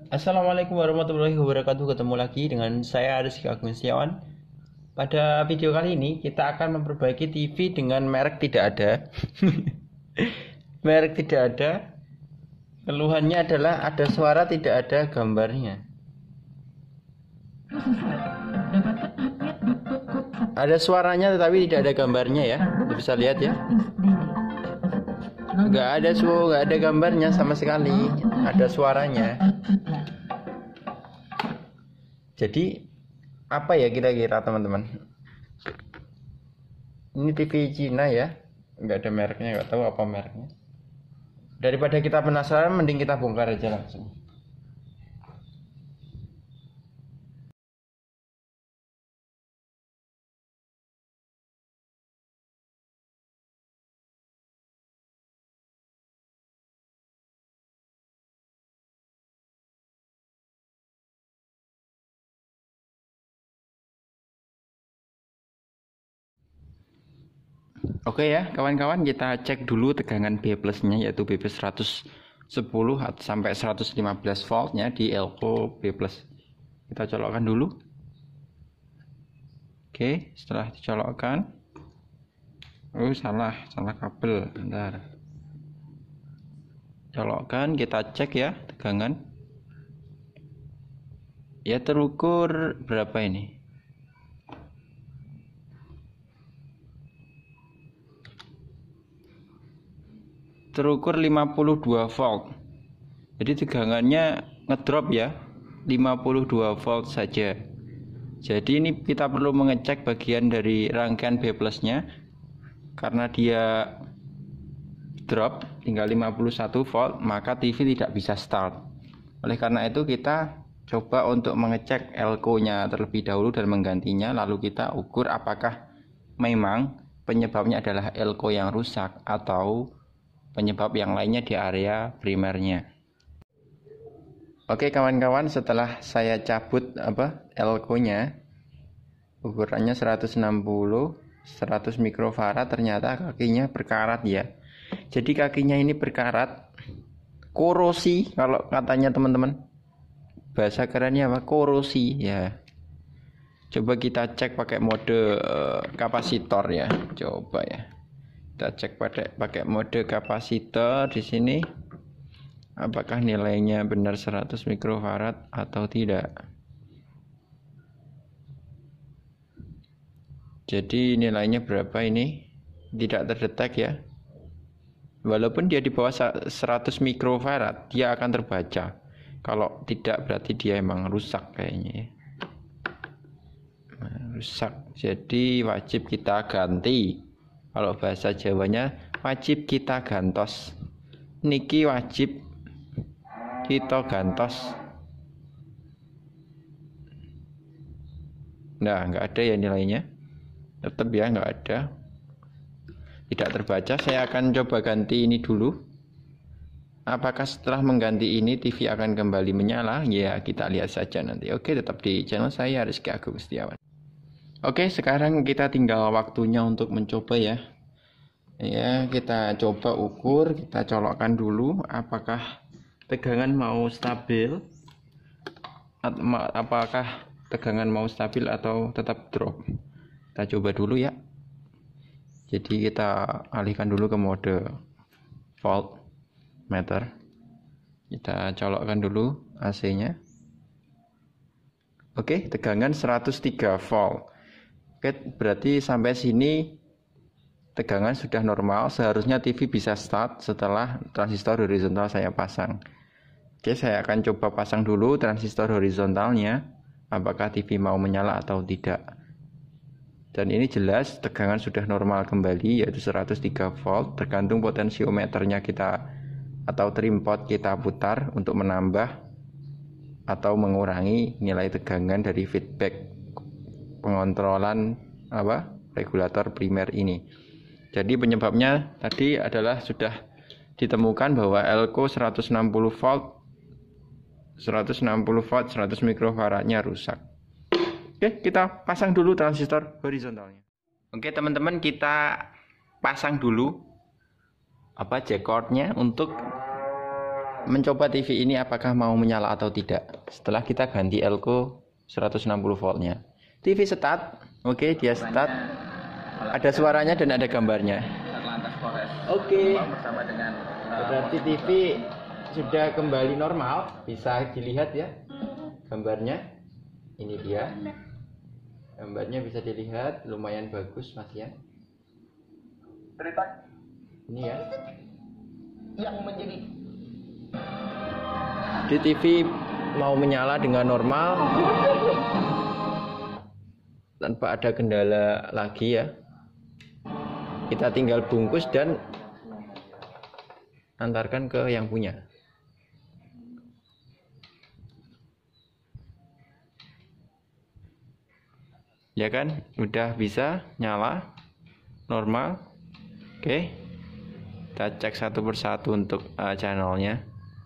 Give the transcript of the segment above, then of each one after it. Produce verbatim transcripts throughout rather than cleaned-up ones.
Assalamualaikum warahmatullahi wabarakatuh. Ketemu lagi dengan saya Rizky Agung Setiawan. Pada video kali ini kita akan memperbaiki T V dengan merek tidak ada. Merek tidak ada. Keluhannya adalah ada suara tidak ada gambarnya. Ada suaranya tetapi tidak ada gambarnya ya. Bisa lihat ya. Nggak ada suara, nggak ada gambarnya sama sekali. Ada suaranya. Jadi apa ya kira-kira teman-teman? Ini T V Cina ya, nggak ada mereknya, nggak tahu apa mereknya. Daripada kita penasaran, mending kita bongkar aja langsung. Oke ya kawan-kawan, kita cek dulu tegangan B plusnya, yaitu B plus seratus sepuluh sampai seratus lima belas voltnya di elko B plus. Kita colokkan dulu. Oke, setelah dicolokkan, oh salah salah kabel, bentar. Colokkan, kita cek ya tegangan. Ya terukur berapa ini? Terukur lima puluh dua volt. Jadi tegangannya ngedrop ya, lima puluh dua volt saja. Jadi ini kita perlu mengecek bagian dari rangkaian B plusnya, karena dia drop tinggal lima puluh satu volt, maka T V tidak bisa start. Oleh karena itu kita coba untuk mengecek elko-nya terlebih dahulu dan menggantinya, lalu kita ukur apakah memang penyebabnya adalah elko yang rusak atau penyebab yang lainnya di area primernya. Oke kawan-kawan, setelah saya cabut apa elko-nya, ukurannya seratus enam puluh seratus mikrofarad, ternyata kakinya berkarat ya. Jadi kakinya ini berkarat, korosi kalau katanya teman-teman. Bahasa kerennya apa? Korosi ya. Coba kita cek pakai mode uh, kapasitor ya. Coba ya. Kita cek pakai pakai mode kapasitor di sini. Apakah nilainya benar seratus mikrofarad atau tidak? Jadi nilainya berapa ini? Tidak terdetek ya. Walaupun dia di bawah seratus mikrofarad, dia akan terbaca. Kalau tidak berarti dia emang rusak kayaknya ya. Nah, rusak. Jadi wajib kita ganti. Kalau bahasa Jawanya wajib kita gantos. Niki wajib kita gantos. Nah, nggak ada ya nilainya. Tetap ya nggak ada. Tidak terbaca. Saya akan coba ganti ini dulu. Apakah setelah mengganti ini T V akan kembali menyala? Ya, kita lihat saja nanti. Oke, tetap di channel saya Rizky Agung Setiawan. Oke, sekarang kita tinggal waktunya untuk mencoba ya. Ya, kita coba ukur, kita colokkan dulu apakah tegangan mau stabil, apakah tegangan mau stabil atau tetap drop. Kita coba dulu ya. Jadi kita alihkan dulu ke mode volt meter. Kita colokkan dulu A C-nya. Oke, tegangan seratus tiga volt. Oke, berarti sampai sini tegangan sudah normal. Seharusnya T V bisa start setelah transistor horizontal saya pasang. Oke, saya akan coba pasang dulu transistor horizontalnya. Apakah T V mau menyala atau tidak. Dan ini jelas tegangan sudah normal kembali, yaitu seratus tiga volt. Tergantung potensiometernya kita atau trim pot kita putar untuk menambah atau mengurangi nilai tegangan dari feedback pengontrolan apa regulator primer ini. Jadi penyebabnya tadi adalah sudah ditemukan bahwa elko seratus enam puluh volt seratus enam puluh volt seratus mikrofaradnya rusak. Oke, kita pasang dulu transistor horizontalnya. Oke teman-teman, kita pasang dulu apa J-cordnya untuk mencoba T V ini apakah mau menyala atau tidak setelah kita ganti elko seratus enam puluh voltnya. T V start, oke okay, dia start, ada suaranya dan ada gambarnya. Oke, okay. Berarti T V sudah kembali normal, bisa dilihat ya gambarnya. Ini dia, gambarnya bisa dilihat, lumayan bagus Mas ya. Ini ya. Yang menjadi di T V mau menyala dengan normal tanpa ada kendala lagi ya. Kita tinggal bungkus dan antarkan ke yang punya. Ya kan, udah bisa nyala normal. Oke, kita cek satu persatu untuk uh, channelnya.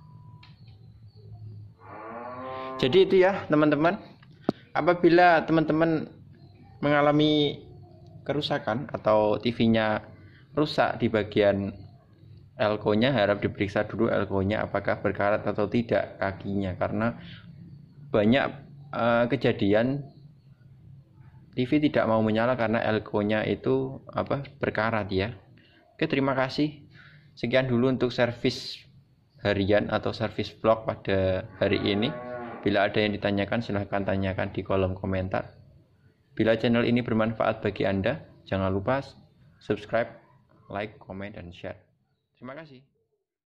Jadi itu ya teman-teman, apabila teman-teman mengalami kerusakan atau T V-nya rusak di bagian elko-nya, harap diperiksa dulu elko-nya apakah berkarat atau tidak kakinya, karena banyak uh, kejadian T V tidak mau menyala karena elko-nya itu apa berkarat ya. Oke, terima kasih. Sekian dulu untuk servis harian atau servis vlog pada hari ini. Bila ada yang ditanyakan, silahkan tanyakan di kolom komentar. Bila channel ini bermanfaat bagi Anda, jangan lupa subscribe, like, comment, dan share. Terima kasih.